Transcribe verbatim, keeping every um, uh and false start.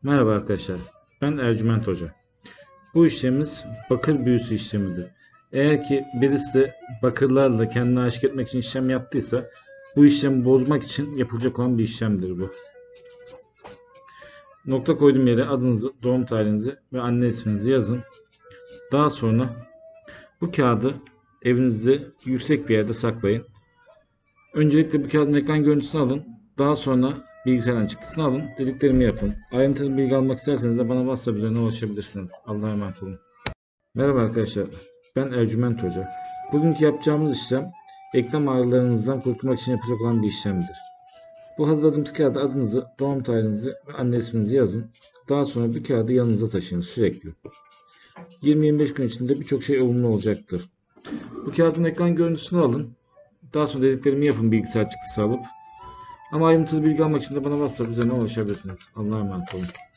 Merhaba arkadaşlar, ben Ercüment Hoca. Bu işlemimiz bakır büyüsü işlemidir. Eğer ki birisi bakırlarla kendini aşık etmek için işlem yaptıysa, bu işlemi bozmak için yapılacak olan bir işlemdir bu. Nokta koyduğum yere adınızı, doğum tarihinizi ve anne isminizi yazın. Daha sonra bu kağıdı evinizde yüksek bir yerde saklayın. Öncelikle bu kağıdın ekran görüntüsünü alın. Daha sonra bilgisayardan çıktısını alın. Dediklerimi yapın. Ayrıntılı bilgi almak isterseniz de bana WhatsApp üzerinden ulaşabilirsiniz. Allah'a emanet olun. Merhaba arkadaşlar. Ben Ercüment Hoca. Bugünkü yapacağımız işlem eklem ağrılarınızdan kurtulmak için yapacak olan bir işlemdir. Bu hazırladığımız kağıda adınızı, doğum tarihinizi ve anne isminizi yazın. Daha sonra bu kağıdı yanınıza taşıyın sürekli. yirmi yirmi beş gün içinde birçok şey olumlu olacaktır. Bu kağıdın ekran görüntüsünü alın. Daha sonra dediklerimi yapın bilgisayar çıktısı alıp. Ama ayrıntılı bilgi almak için de bana WhatsApp üzerinden ulaşabilirsiniz. Allah'a emanet olun.